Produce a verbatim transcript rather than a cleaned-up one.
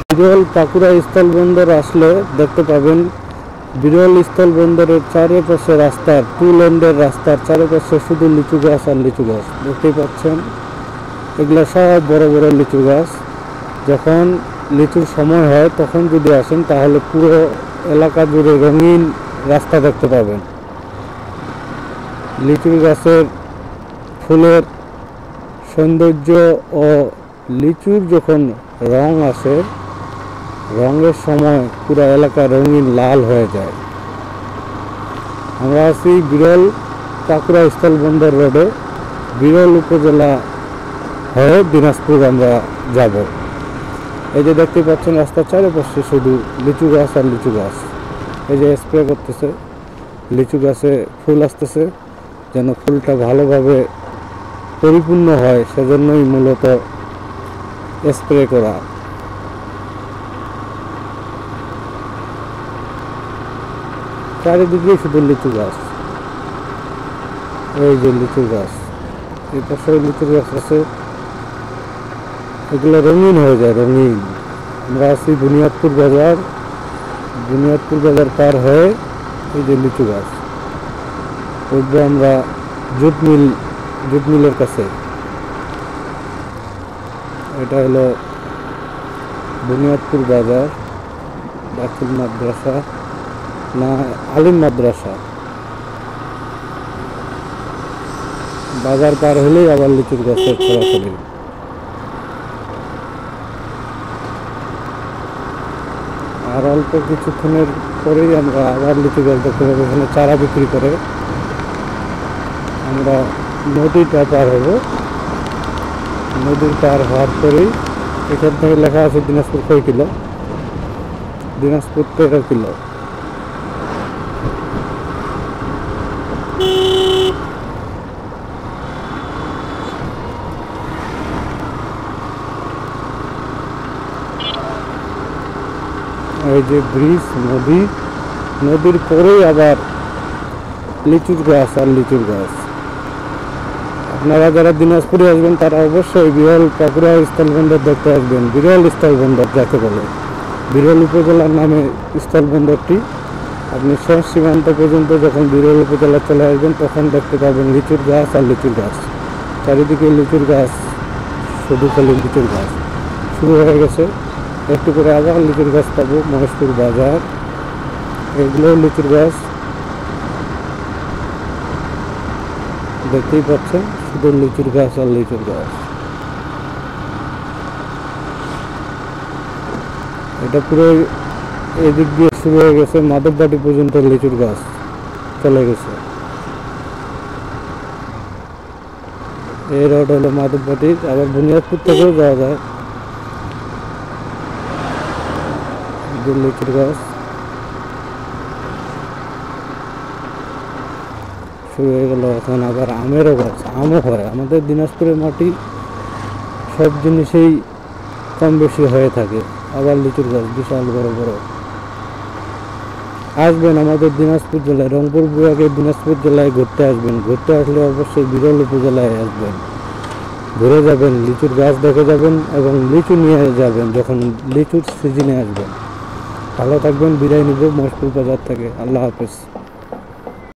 বিরল পাকুড়া স্থলবন্দর আসলে দেখতে পাবেন বিরল স্থলবন্দরের চারিপাশে রাস্তার টু লেনের রাস্তার চারিপাশে শুধু লিচু গাছ আর লিচু গাছ দেখতেই পাচ্ছেন। এগুলো সব বড় বড় লিচু গাছ। যখন লিচুর সময় হয় তখন যদি আসেন তাহলে পুরো এলাকা জুড়ে রঙিন রাস্তা দেখতে পাবেন। লিচু গাছের ফুলের সৌন্দর্য ও লিচুর যখন রং আসে, রঙের সময় পুরো এলাকা রঙিন লাল হয়ে যায়। আমরা আছি বিরল পাকুড়া স্থলবন্দর রোডে, বিরল উপজেলা হয়ে দিনাজপুর আমরা যাব। এই যে দেখতে পাচ্ছেন রাস্তার চারিপাশে শুধু লিচু গাছ আর লিচু গাছ। এই যে স্প্রে করতেছে, লিচু গাছে ফুল আসতেছে, যেন ফুলটা ভালোভাবে পরিপূর্ণ হয় সেজন্যই মূলত স্প্রে করা। চারিদিকে শুধু লিচু গাছ। এই যে লিচু গাছ, এই পাশে লিচু গাছ আছে, এগুলো রঙিন হয়ে যায় রঙিন। আমরা আছি বুনিয়াদপুর বাজার, বুনিয়াদপুর বাজার পার হয়ে এই যে লিচু গাছ উঠবো আমরা জুট মিল, জুট মিলের কাছে। এটা হলো বুনিয়াদপুর বাজার, দাখিল মাদ্রাসা না আলিম মাদ্রাসা। বাজার পার হলেই আবার লিচুর গাছের সরাসরি। আর অল্প কিছুক্ষণের পরেই আমরা আবার লিচু গাছ দেখতে পাবো। এখানে চারা বিক্রি করে। আমরা নদীটা পার হবো, নদীর পার হওয়ার পরেই এখান থেকে লেখা আছে দিনাজপুর কয় কিলো, দিনাজপুর তেরো কিলো। এই যে ব্রিজ, নদী, নদীর পরেই আবার লিচুর গাছ আর লিচুর গাছ। আপনারা যারা দিনাজপুরে আসবেন তারা অবশ্যই বিরল পাকুড়া স্থলবন্দর দেখতে আসবেন। বিরল স্থলবন্দর যাকে বলে, বিরল উপজেলার নামে স্থলবন্দরটি। আপনি শেষ সীমান্ত পর্যন্ত যখন বিরল উপজেলা চলে আসবেন তখন দেখতে পাবেন লিচুর গাছ আর লিচুর গাছ। চারিদিকে লিচুর গাছ, শুধু খালি লিচুর গাছ। শুরু হয়ে গেছে, একটু করে আবার লিচুর গাছ পাবো। মহেশপুর বাজার, এগুলো লিচুর গাছ দেখতেই পাচ্ছেন, শুধু লিচুর গাছ আর লিচুর গাছ। এটা পুরো এদিক দিয়ে শুরু হয়ে গেছে, মাধববাটি পর্যন্ত লিচুর গাছ চলে গেছে। এই রোড হলো মাধববাটি, আবার বুনিয়াদপুর থেকেও যাওয়া যায়। লিচুর গাছ শুরু হয়ে গেল। এখন আবার আমেরও গাছ, আমও হয়। আমাদের দিনাজপুরের মাটি সব জিনিসেই কম বেশি হয়ে থাকে। আবার লিচুর গাছ বিশাল বড় বড়। আসবেন আমাদের দিনাজপুর জেলায়, রংপুর বিভাগের দিনাজপুর জেলায় ঘুরতে আসবেন। ঘুরতে আসলে অবশ্যই বিরল উপজেলায় আসবেন, ঘুরে যাবেন, লিচুর গাছ দেখে যাবেন এবং লিচু নিয়ে যাবেন যখন লিচুর সিজনে আসবেন। ভালো থাকবেন, বিদায় নিব মহেশপুর বাজার থেকে। আল্লাহ হাফেজ।